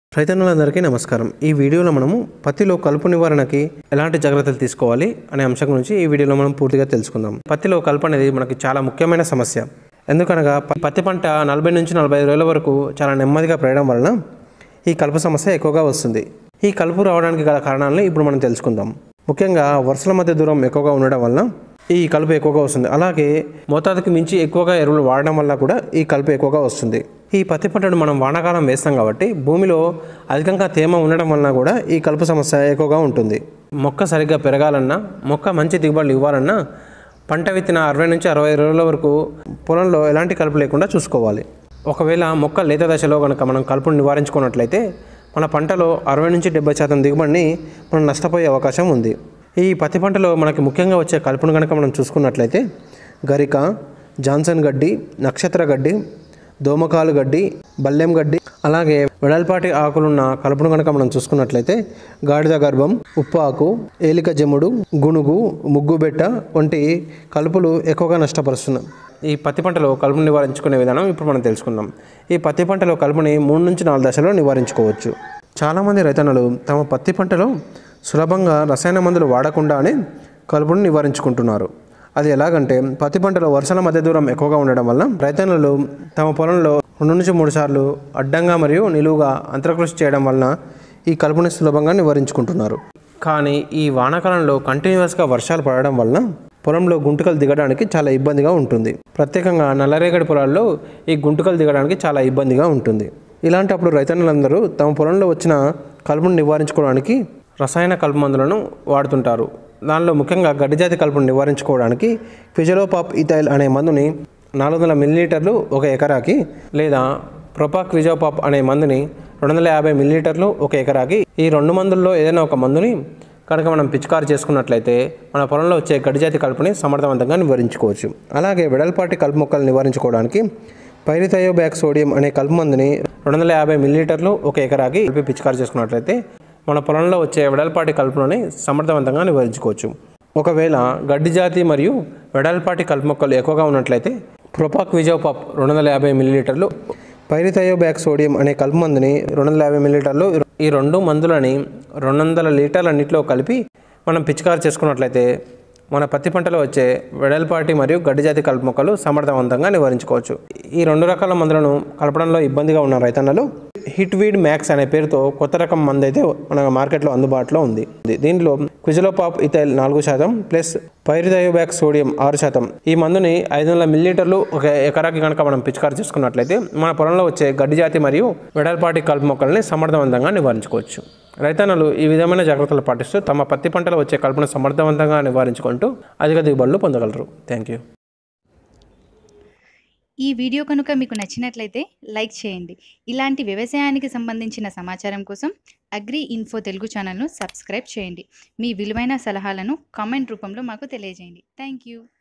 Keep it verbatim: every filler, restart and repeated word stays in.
రైతన్నలందరికీ నమస్కారం। ఈ వీడియోలో మనము పత్తిలో కలుపు నివారణకి ఎలాంటి జాగ్రత్తలు తీసుకోవాలి అనే అంశం గురించి ఈ వీడియోలో మనం పూర్తిగా తెలుసుకుందాం। పత్తిలో కలుపు అనేది మనకి చాలా ముఖ్యమైన సమస్య। ఎందుకనగా పత్తి పంట నలభై నుంచి నలభై ఐదు రోజుల వరకు చాలా నెమ్మదిగా పెరగడం వలన ఈ కలుపు సమస్య ఎక్కువగా వస్తుంది। ఈ కలుపు రావడానికి గల కారణాలను ఇప్పుడు మనం తెలుసుకుందాం। ముఖ్యంగా వర్షాల మధ్య దూరం ఎక్కువగా ఉండడం వలన ఈ కలుపు ఎక్కువగా వస్తుంది। అలాగే మోతాదుకి మించి ఎక్కువగా ఎరువులు వాడడం వల్ల కూడా ఈ కలుపు ఎక్కువగా వస్తుంది। ఈ పత్తి పంటను మనం వానాకాలం వేస్తాం కాబట్టి భూమిలో అధికంగా తేమ ఉండడం వలన కూడా ఈ కలుపు సమస్య ఎక్కువగా ఉంటుంది। మొక్క సరిగ్గా పెరగాలన్నా, మొక్క మంచి దిగుబడులు ఇవ్వాలన్నా పంట విత్తిన అరవై నుంచి అరవై రోజుల వరకు పొలంలో ఎలాంటి కలుపు లేకుండా చూసుకోవాలి। ఒకవేళ మొక్క లేత దశలో కనుక మనం కలుపును నివారించుకున్నట్లయితే మన పంటలో అరవై నుంచి డెబ్బై శాతం దిగుబడిని మనం నష్టపోయే అవకాశం ఉంది। ఈ పత్తి పంటలో మనకి ముఖ్యంగా వచ్చే కలుపును కనుక మనం చూసుకున్నట్లయితే గరిక, జాన్సన్ గడ్డి, నక్షత్ర గడ్డి, దోమకాలు గడ్డి, బల్లెం గడ్డి, అలాగే వెడల్పాటి ఆకులున్న కలుపును కనుక మనం చూసుకున్నట్లయితే గాడిద గర్భం, ఉప్పాకు, ఏలిక జముడు, గునుగు, ముగ్గుబెట్ట వంటి కలుపులు ఎక్కువగా నష్టపరుస్తున్నాయి। ఈ పత్తి పంటలో కలుపును నివారించుకునే విధానం ఇప్పుడు మనం తెలుసుకుందాం। ఈ పత్తి పంటలో కలుపుని మూడు నుంచి నాలుగు దశలో నివారించుకోవచ్చు। చాలామంది రైతన్నలు తమ పత్తి పంటలో సులభంగా రసాయన మందులు వాడకుండానే కలుపును నివారించుకుంటున్నారు। అది ఎలాగంటే పత్తి పంటలో వర్షాల మధ్య దూరం ఎక్కువగా ఉండడం వల్ల రైతన్నలు తమ పొలంలో రెండు నుంచి మూడు సార్లు అడ్డంగా మరియు నిలువుగా అంతరకృషి చేయడం వలన ఈ కలుపుని సులభంగా నివారించుకుంటున్నారు। కానీ ఈ వానాకాలంలో కంటిన్యూస్గా వర్షాలు పడడం వలన పొలంలో గుంటుకలు దిగడానికి చాలా ఇబ్బందిగా ఉంటుంది। ప్రత్యేకంగా నల్లరేగడి పొలాల్లో ఈ గుంటుకలు దిగడానికి చాలా ఇబ్బందిగా ఉంటుంది। ఇలాంటప్పుడు రైతన్నలందరూ తమ పొలంలో వచ్చిన కలుపును నివారించుకోవడానికి రసాయన కలుపు మందులను వాడుతుంటారు। దానిలో ముఖ్యంగా గడ్డి జాతి కలుపును నివారించుకోవడానికి క్విజలోపాప్ ఇథైల్ అనే మందుని నాలుగు వందల మిల్లీలీటర్లు ఒక ఎకరాకి, లేదా ప్రొపాక్విజోపాప్ అనే మందుని రెండు వందల యాభై మిల్లీలీటర్లు ఒక ఎకరాకి, ఈ రెండు మందుల్లో ఏదైనా ఒక మందుని కనుక మనం పిచికారి చేసుకున్నట్లయితే మన పొలంలో వచ్చే గడ్డి జాతి కలుపుని సమర్థవంతంగా నివారించుకోవచ్చు। అలాగే వెడల్పాటి కలుపు మొక్కలు నివారించుకోవడానికి పైరిథయోబ్యాక్ సోడియం అనే కలుపు మందుని రెండు వందల యాభై మిల్లీలీటర్లు ఒక ఎకరాకి కలిపి పిచికారి చేసుకున్నట్లయితే మన పొలంలో వచ్చే వెడల్పాటి కలుపులని సమర్థవంతంగా నివారించుకోవచ్చు। ఒకవేళ గడ్డి జాతి మరియు వెడల్పాటి కలుపు మొక్కలు ఎక్కువగా ఉన్నట్లయితే ప్రొపాక్విజోపాప్ రెండు వందల యాభై మిల్లీలీటర్లు, పైరిథయోబ్యాక్ సోడియం అనే కలుపు మందుని రెండు వందల యాభై మిల్లీలీటర్లు, ఈ రెండు మందులని రెండు వందల లీటర్ల నీటిలో కలిపి మనం పిచికారి చేసుకున్నట్లయితే మన పత్తి పంటలో వచ్చే వెడల్పాటి మరియు గడ్డి జాతి కలుపు మొక్కలు సమర్థవంతంగా నివారించుకోవచ్చు। ఈ రెండు రకాల మందులను కలపడంలో ఇబ్బందిగా ఉన్న రైతన్నలు హిట్ వీడ్ మ్యాక్స్ అనే పేరుతో కొత్త రకం మందు అయితే మన మార్కెట్లో అందుబాటులో ఉంది। దీనిలో క్విజలోపాప్ ఇథైల్ నాలుగు శాతం ప్లస్ పైరిథయోబ్యాక్ సోడియం ఆరు శాతం ఈ మందుని ఐదు వందల మిల్లీలీటర్లు ఒక ఎకరాకి కనుక మనం పిచికారి చేసుకున్నట్లయితే మన పొలంలో వచ్చే గడ్డి జాతి మరియు వెడల్పాటి కలుపు మొక్కల్ని సమర్థవంతంగా నివారించుకోవచ్చు। రైతన్నలు ఈ విధమైన జాగ్రత్తలు పాటిస్తూ తమ పత్తి పంటలో వచ్చే కలుపును సమర్థవంతంగా నివారించుకుంటూ అధిక దిగుబడులు పొందగలరు। Thank you. ఈ వీడియో కనుక మీకు నచ్చినట్లయితే లైక్ చేయండి। ఇలాంటి వ్యవసాయానికి సంబంధించిన సమాచారం కోసం అగ్రి ఇన్ఫో తెలుగు ఛానల్ను సబ్స్క్రైబ్ చేయండి। మీ విలువైన సలహాలను కామెంట్ రూపంలో మాకు తెలియజేయండి। Thank you.